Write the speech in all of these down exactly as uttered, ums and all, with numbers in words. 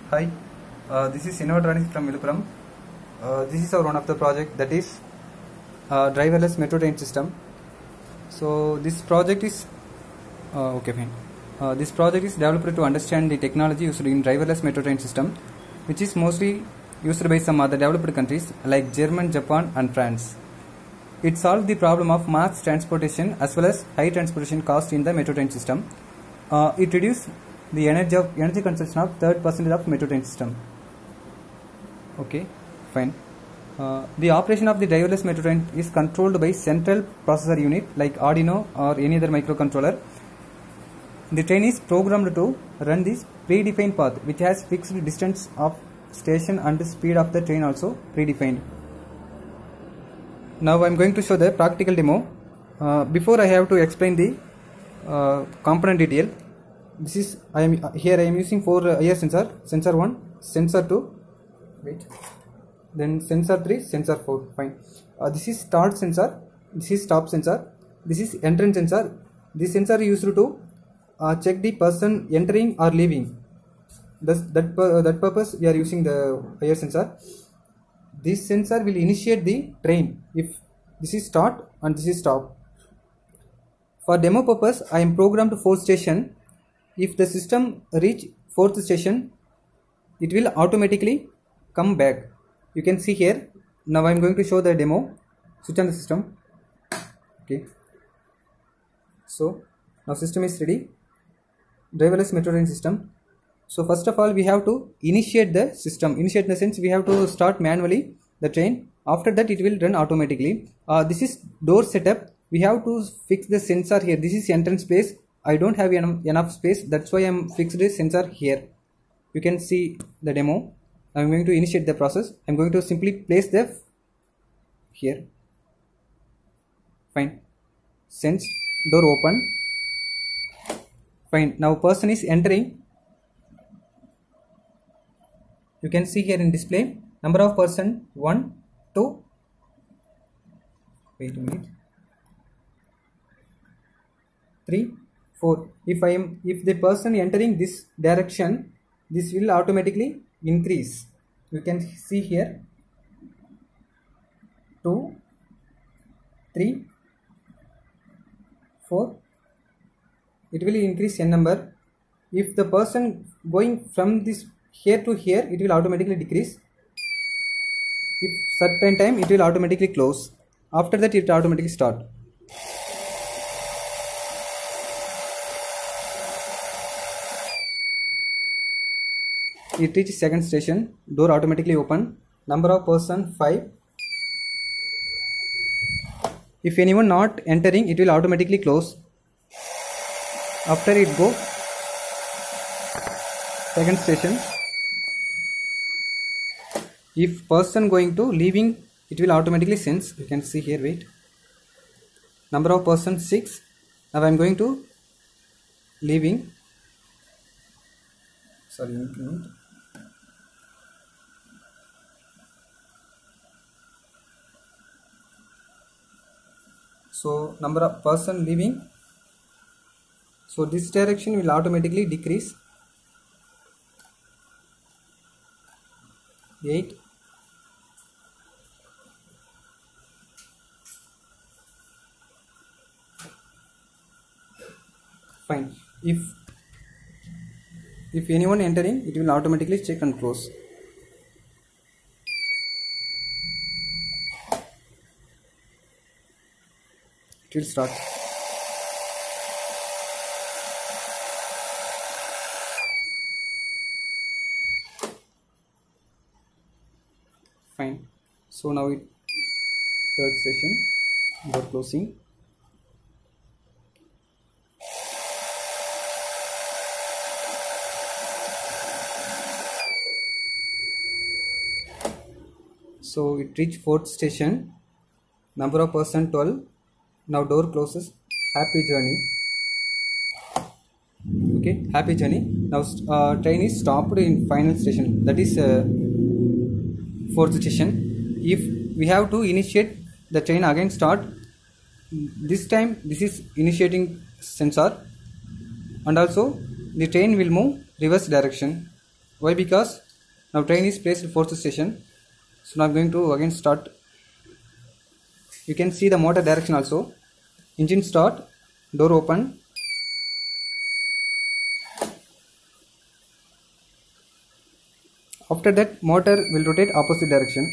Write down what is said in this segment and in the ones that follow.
Hi, uh, this is INNOVOTRONICS from Vilupuram. Uh, this is our one of the project, that is uh, driverless metro train system. So this project is uh, okay fine. Uh, this project is developed to understand the technology used in driverless metro train system, which is mostly used by some other developed countries like Germany, Japan and France. It solved the problem of mass transportation as well as high transportation cost in the metro train system. Uh, it reduced the energy of energy consumption of third percentage of metro train system. Okay, fine. Uh, the operation of the driverless metro train is controlled by central processor unit like Arduino or any other microcontroller. The train is programmed to run this predefined path, which has fixed distance of station and speed of the train also predefined. Now I am going to show the practical demo. Uh, before I have to explain the uh, component detail. This is I am here I am using four uh, air sensor, sensor one, sensor two, wait, then sensor three, sensor four. Fine. Uh, this is start sensor, this is stop sensor, this is entrance sensor. This sensor used to uh, check the person entering or leaving. Thus, that uh, that purpose we are using the air sensor. This sensor will initiate the train if this is start and this is stop. For demo purpose, I am programmed to fourth station. If the system reach fourth station, it will automatically come back. You can see here. Now I am going to show the demo. Switch on the system. Okay. So now system is ready. Driverless metro train system. So first of all, we have to initiate the system. Initiate in the sense we have to start manually the train. After that, it will run automatically. Uh, this is door setup. We have to fix the sensor here. This is entrance place. I don't have enough space, that's why I am fixed the sensor here. You can see the demo. I am going to initiate the process. I am going to simply place the here. Fine. Sense, door open. Fine. Now person is entering. You can see here in display number of person one, two. Wait a minute. three, four. If I am if the person entering this direction, this will automatically increase. You can see here two, three, four. It will increase n number. If the person going from this here to here, it will automatically decrease. If certain time, it will automatically close. After that, it will automatically start. It reaches second station, door automatically open, number of person five. If anyone not entering, it will automatically close. After it go second station. If person going to leaving, it will automatically sense. You can see here, wait. Number of person six. Now I am going to leaving. Sorry, increment. So number of person leaving. So this direction will automatically decrease. eight. Fine. If if anyone entering, it will automatically check and close. It will start. Fine. So now it third station, door closing. So it reached fourth station, number of person twelve. Now door closes. Happy journey. Okay, happy journey. Now uh, train is stopped in final station. That is uh, fourth station. If we have to initiate the train again, start. This time this is initiating sensor, and also the train will move reverse direction. Why? Because now train is placed fourth station. So now I'm going to again start. You can see the motor direction also. Engine start, door open. After that, motor will rotate opposite direction.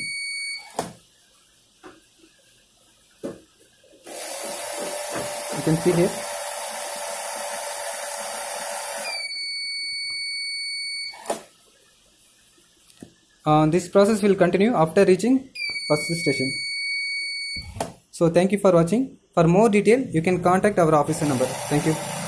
You can see here. Uh, this process will continue after reaching first station. So thank you for watching. For more detail, you can contact our officer number. Thank you.